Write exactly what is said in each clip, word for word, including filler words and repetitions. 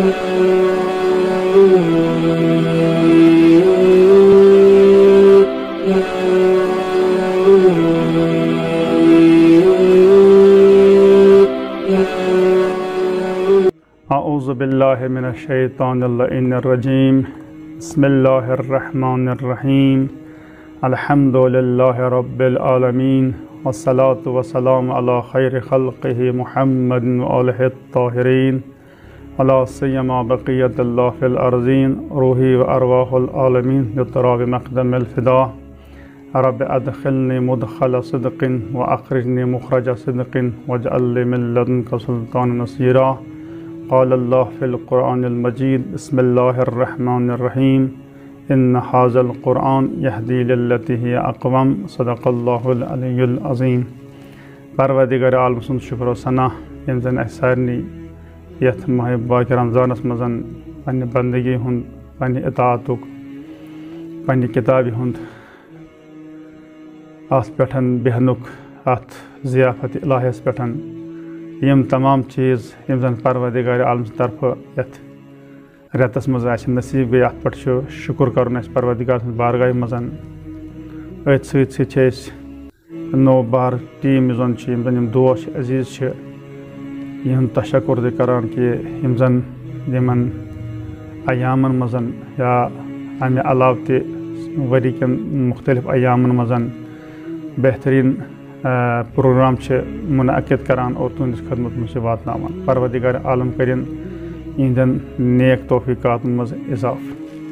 اعوذ باللہ من الشیطان اللعین الرجیم بسم اللہ الرحمن الرحیم الحمد للہ رب العالمین والصلاة والسلام علی خیر خلقہ محمد وآلہ الطاہرین علی سیما بقیت اللہ فی الارضین روحی و ارواح العالمین یطراب مقدم الفدا رب ادخلنی مدخل صدق و اخرجنی مخرج صدق واجعل لی من لدنک سلطان نصیرا قال اللہ فی القرآن المجید بسم اللہ الرحمن الرحیم ان ھذا القرآن یہدی للتی ہی اقوم صدق اللہ العلی العظیم پروردگار عالم سند شکر و ثنا یم زن اسہ سارنی یتھ ماہ باقی رمضانس مزن پنہ بندگی ہند پنہ اطاعتک پنہ کتابہ ہند ات پہ بیہنک ات ضیافت الہیس پہ یم تمام چیز یم زن پروردگار عالم سند طرف یتھ ریتس مز نصیب گئی ات پہ شکر کرن اس پروردگار سند بارگاہ مزن ات ست ست نو بہار ٹیم زن یم زن یم دوست عزیز یہ تشکر تہ کران کہ یم زن یمن ایامن مزن یا امہ علاوہ تہ وری کن مختلف ایامن مزن بہترین پروگرام منعقد کران اور تہندس خدمت مجھ واتناوان پروردگار عالم کرن اہندن نیک توفیقات مز اضاف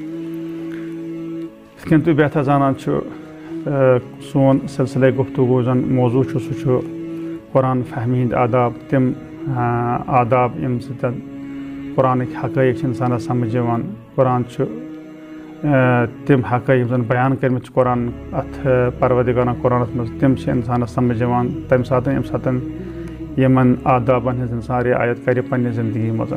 یتھ کن تھی بہتر زانان سون سلسلہ گفتگو زن موضوع سہ قرآن فہمی ہند آداب تم آداب یم سن قرآنک حقائق انسانس سمجھ قرآن تم حقائق زن بیان کرمت قرآن ات پروردگارن قرآنس مز تم انسانس سمجھ تمہ سات یم سات یمن آدابن ہز انسان رعایت کر پنہ زندگی مز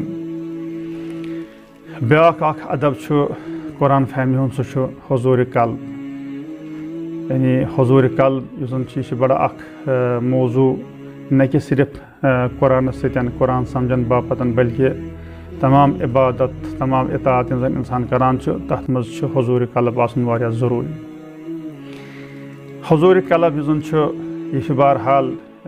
بیاکھ اخ ادب قرآن فہمی ہند سہ حضور قلب یعنی حضور قلب زن بڑا اخ موضوع نہ کہ صرف قرآن ستین قرآن سمجھن باپتن بلکہ تمام عبادت تمام اطاعت زن انسان کران تر مز حضور قلب آسن واریاہ ضروری حضور قلب زن یہ بہرحال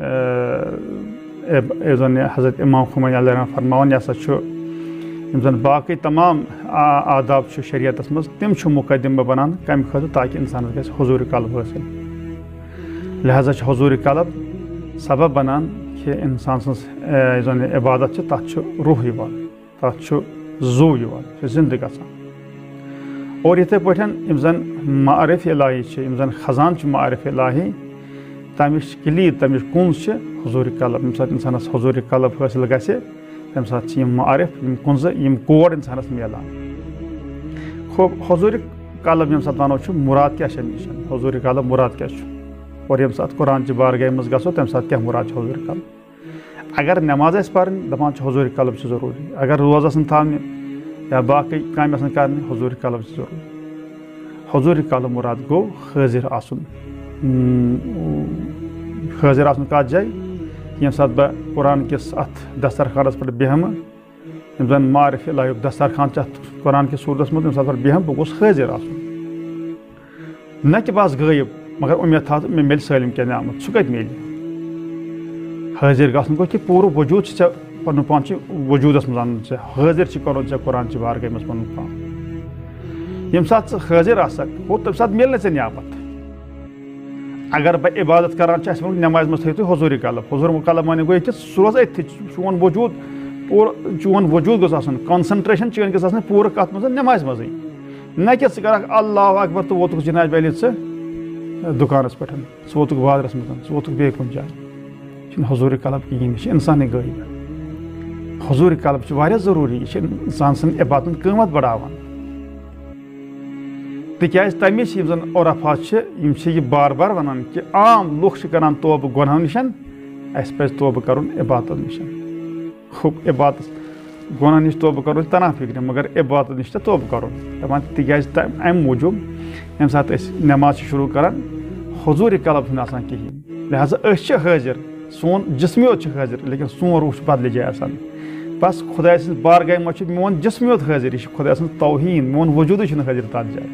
زن حضرت امام خمینی علیہ الرحمہ فرماون یہ ہسا زن باقی تمام آداب شریعتس مز تم مقدمہ بنان کم خاطر تاکہ انسانس گژھِ حضور قلب حاصل لہذا حضور قلب سبب بنان کہ انسان سن زن عبادت تر روح یوان تر زو یوان زندہ گژھان اور یتھے پٲٹھۍ یم زن معرف الہی یم زن خزان معرف الہی تمچ کلید تمچ کنز حضور قلب یم سات انسانس حضور قلب حاصل گژھِ تمہ سات یم معرف یم کنز یم کوڈ انسانس ملان خوب حضور قلب یم سات ونو مراد کیا نشان حضور قلب مراد کیا اور یم سات قرآن چہ بارگاہ مز گژھو تمہ سات کیا مراد حضور قلب اگر نماز آسہِ پرن دپان حضور قلب ضروری اگر روز آسن تھاونہِ یا باقی کامہِ آسن کرنہِ حضور قلب ضروری حضور قلب مراد گو حاضر آسن حاضر آسن کتھ جایہِ یم سات بہ قرآن کس ات دسترخانس پہ بیہمہ یم زن معرف الہی دسترخان ات قرآن کس صورتس مز یم سات پہ بیہم بہ گوس حاضر آسن نہ کہ بس غٲیب مگر امید تھا مے مل سٲلِم کینٛہہ نعمت سُہ کتہِ ملہِ حاضر گژھن گوٚو کہِ پوٗرٕ وجوٗد چھِ ژےٚ پنُن پان چھِ وجوٗدس منٛز انُن ژےٚ حاضر چھِ کرُن ژےٚ قرآن چہِ بارگاہ منٛز پنُن پان ییٚمہِ ساتہٕ ژٕ حاضر آسکھ گوٚو تمہِ ساتہٕ مِلہِ نہٕ ژےٚ نعمت اگر بہٕ عبادت کران چھِ اَسہِ ووٚن نٮ۪مازِ منٛز تھٲیِو تُہۍ حضوٗری قلب حضوٗر قلب معنی گوٚو یہِ کہِ سُہ روز أتھی چون وجوٗد پوٗرٕ چون وجوٗد گوٚژھ آسُن کانسنٹریشن چٲنۍ گٔژھ آسٕنۍ پوٗرٕ کتھ منٛز نٮ۪مازِ منٛزٕے نہ کہِ ژٕ کرکھ اللہ اکبر تہٕ ووتُکھ جناب علی ژٕ دُکانس پٮ۪ٹھ ژٕ ووتُکھ بازرس منٛز ژٕ ووتُکھ بیٚیہِ کُنہِ جایہِ چھُنہٕ حضوٗر قلب کِہیٖنۍ یہِ چھِ انسانٕے غٲیب حضوٗر قلب چھُ واریاہ ضروٗری یہِ چھِ انسان سٕنٛدِ عبادتن قۭمت بڑاوان تِکیازِ تمی چھِ یِم زن عرفا چھِ یِم چھِ یہِ بار بار ونان کہِ عام لُکھ چھِ کران توبہٕ گۄنہو نِش اَسہِ پزِ توبہٕ کرُن عبادت نِش خوب عبادت گۄنہو نِش توبہٕ کرُن تنا فکرِ مگر عبادت نِش تہِ توبہٕ کرُن دپان تِکیازِ امہِ موٗجوٗب ییٚمہِ ساتہٕ أسۍ نٮ۪ماز چھِ شروٗع کران حضوٗرِ قلب چھُنہٕ آسان کِہیٖنۍ لہذا أسۍ چھِ حٲضر سون جسم یوت چھُ حٲضر لیکن سون روح چھُ بدلہِ جایہِ آسان بس خدا سٕنٛز بارگاہ منٛز چھُ میون جسم یوت حٲضِر یہِ چھُ خدا سٕنٛز توہیٖن میون وجوٗدٕے چھُنہٕ حٲضِر تَتھ جایہِ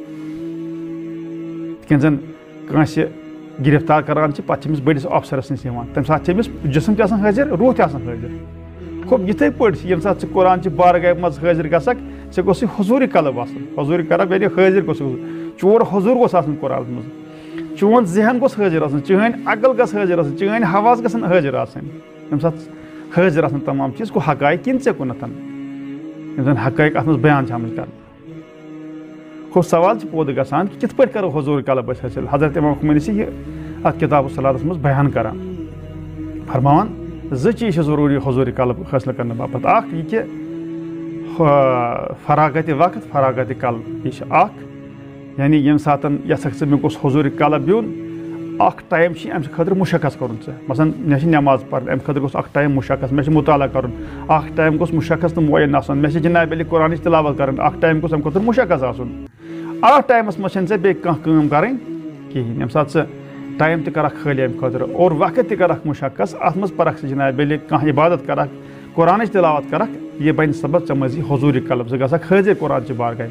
یِتھ کٔنۍ زَن کٲنٛسہِ گِرفتار کران چھِ پَتہٕ چھِ أمِس بٔڑِس افسرس نِش یِوان تَمہِ ساتہٕ چھِ أمِس جسم تہِ آسان حٲضِر روح تہِ آسان حٲضِر خوب یِتھَے پٲٹھۍ چھِ ییٚمہِ ساتہٕ ژٕ قرآن چہِ بارگاہ منٛز حٲضِر گژھکھ ژےٚ گوٚژھُے حضوٗری قلب آسُن حضوٗری قلب یعنی حٲضِر گوٚژھ چون حضوٗر گوٚژھ آسُن قرآنَس منٛز چون ذہن گوٚژھ حٲضِر آسُن چٲنۍ عقل گژھِ حٲضِر آسٕنۍ چٲنۍ حواس گژھن حٲضِر آسٕنۍ ییٚمہِ ساتہٕ حٲضِر آسان تمام چیٖز گوٚو حقایق کِنۍ ژےٚ کُنتھ یِم زَن حقایق اَتھ منٛز بیان چھِ آمٕتۍ کرنہٕ خوب سوال چھِ پٲدٕ گژھان کہِ کِتھ پٲٹھۍ کَرو حضوٗری قلب أسۍ حٲصِل حضرت امام خمینی چھِ یہِ اَتھ کِتابُ صلاتَس منٛز بیان کران فرماوان زٕ چیٖز چھِ ضروٗری حضوٗری قلب حٲصِل کرنہٕ باپتھ اکھ یہِ کہِ فراغتِ وقت فراغتِ قلب یہِ چھِ اکھ یعنی ییٚمہِ ساتہٕ یژھکھ ژٕ مےٚ گوٚژھ حضوٗری قلب یُن اکھ ٹایم چھِ اَمہِ خٲطرٕ مُشخص کَرُن ژےٚ مثلاً مےٚ چھِ نٮ۪ماز پَرٕنۍ اَمہِ خٲطرٕ گوٚژھ اکھ ٹایم مُشخص مےٚ چھِ مُطالعہ کَرُن اکھ ٹایم گوٚژھ مُشخص تہٕ مُعین آسُن مےٚ چھِ جِنابِ علی قرآنٕچ تِلاوت کَرٕنۍ اکھ ٹایم گوٚژھ اَمہِ خٲطرٕ مُشخص آسُن اَتھ ٹایمَس منٛز چھَنہٕ ژےٚ بیٚیہِ کانٛہہ کٲم کَرٕنۍ کِہیٖنۍ ییٚمہِ ساتہٕ ژٕ ٹایم تہِ کَرکھ خٲلی اَمہِ خٲطرٕ اور وقت تہِ کَرکھ مُشخص اَتھ منٛز پَرکھ ژٕ جِنابِ علی کانٛہہ عبادت کَرکھ قرآنٕچ تِلاوت کَرکھ یہِ بَنہِ سبب ژےٚ منٛز یی حضوٗری قلب ژٕ گژھکھ حٲضِر قرآن چہِ بارگاہہِ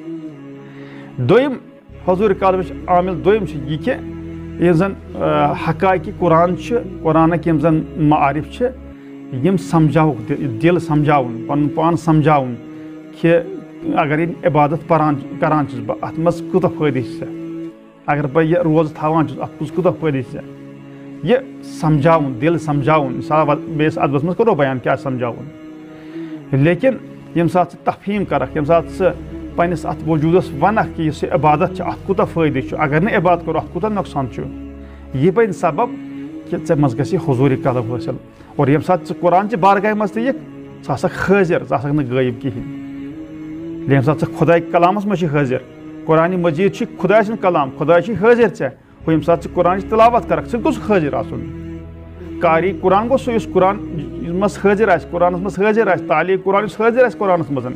منٛز دوٚیِم حضوٗری قلبٕچ عامِل دوٚیِم چھِ یہِ کہِ یِم زَن حقایقہِ قرآن چھِ قرآنٕکۍ یِم زَن معارف چھِ یِم سمجھاوُکھ دِل سمجھاوُن پَنُن پان سمجھاوُن کہِ اگر یہِ عبادت پَران کَران چھُس بہٕ اَتھ منٛز کوٗتاہ فٲیدٕ چھِ ژےٚ اگر بہٕ یہِ روزٕ تھاوان چھُس اَتھ منٛز کوٗتاہ فٲیدٕ چھِ ژےٚ یہِ سمجھاوُن دِل سمجھاوُن مِثال بیٚیِس اَدبَس منٛز کوٚرو بیان کیٛاہ سمجھاوُن لیکِن ییٚمہِ ساتہٕ ژٕ تفہیٖم کَرکھ ییٚمہِ ساتہٕ ژٕ پنٛنِس اَتھ وجوٗدَس وَنکھ کہِ یُس یہِ عبادت چھِ اَتھ کوٗتاہ فٲیدٕ چھُ اگر نہٕ عبادت کوٚر اَتھ کوٗتاہ نۄقصان چھُ یہِ بَنہِ سبب کہِ ژےٚ منٛز گژھِ حضوٗری قلب حٲصِل اور ییٚمہِ ساتہٕ ژٕ قرآن چہِ بارگاہہِ منٛز تہِ یِکھ ژٕ آسکھ حٲضِر ژٕ آسکھ نہٕ غٲیب کِہیٖنۍ ییٚمہِ ساتہٕ ژٕ خۄداے کلامَس منٛز چھِ حٲضِر قرآنِ مجیٖد چھِ خۄداے سُنٛد کلام خۄداے چھِ حٲضِر ژےٚ ہُہ ییٚمہِ ساتہٕ ژٕ قرآنٕچ تِلاوت کَرکھ ژٕ گوٚژھ حٲضِر آسُن قاری قرآن گوٚو سُہ یُس قرآن منٛز حٲضِر آسہِ قرآنَس منٛز حٲضِر آسہِ تعلیٖم قرآن یُس حٲضِر آسہِ قرآنَس منٛز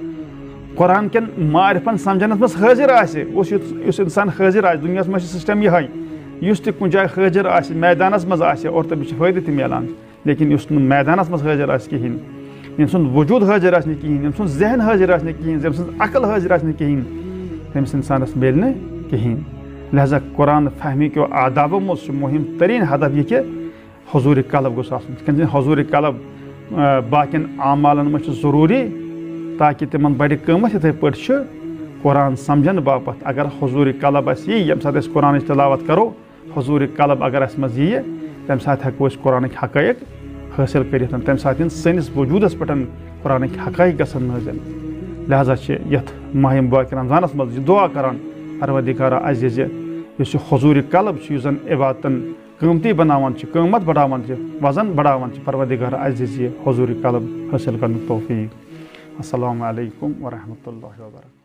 قرآن کٮ۪ن معارفن سمجھنس منٛز حٲضِر آسہِ یُس یُس اِنسان حٲضِر آسہِ دُنیاہَس منٛز چھِ سِسٹم یِہوٚے یُس تہِ کُنہِ جایہِ حٲضِر آسہِ میدانَس منٛز آسہِ اور تٔمِس چھِ فٲیدٕ تہِ میلان لیکِن یُس نہٕ میدانَس منٛز حٲضِر آسہِ کِہیٖنۍ ییٚمہِ سُنٛد وجوٗد حٲضِر آسہِ نہٕ کِہیٖنۍ ییٚمہِ سُنٛد ذہن حٲضِر آسہِ نہٕ کِہیٖنۍ ییٚمہِ سٕنٛز عقل حٲضِر آسہِ نہٕ کِہیٖنۍ تٔمِس اِنسانَس میلہِ نہٕ کِہیٖنۍ لہذا قرآن فہمی کیو آدابو منٛز چھُ مُہِم تریٖن ہدف یہِ کہِ حضوٗری قلب گوٚژھ آسُن یِتھ کٔنۍ زَن حضوٗری قلب باقین اعمالن منٛز چھُ ضروٗری تاکہِ تِمن بَڑِ قۭمَتھ یِتھَے پٲٹھۍ چھُ قرآن سمجھنہٕ باپتھ اگر حضوٗری قلب اَسہِ یی ییٚمہِ ساتہٕ أسۍ قرآنٕچ تِلاوت کرو حضوٗری قلب اگر اَسہِ منٛز ییہِ تَمہِ ساتہٕ ہٮ۪کو أسۍ قرآنٕکۍ حقٲیق حٲصِل کٔرِتھ تَمہِ ساتہٕ یِن سٲنِس وجوٗدس پٮ۪ٹھ قرآنٕکۍ حقٲیق گژھن نٲزِل لہذا چھِ یَتھ ماہِ مُبارک رمضانس منٛز یہِ دعا کران پروردِگارا عزیٖز یُس یہِ حضوٗری قلب چھُ یُس زن عبادتن قۭمتی بناوان چھِ قۭمت بڑاوان چھِ وزن بڑاوان چھِ پروردِگارا عزیٖز یہِ حضوٗری قلب حٲصِل کرنُک توفیٖق السلام علیکم ورحمتہ اللہ وبرکاتہ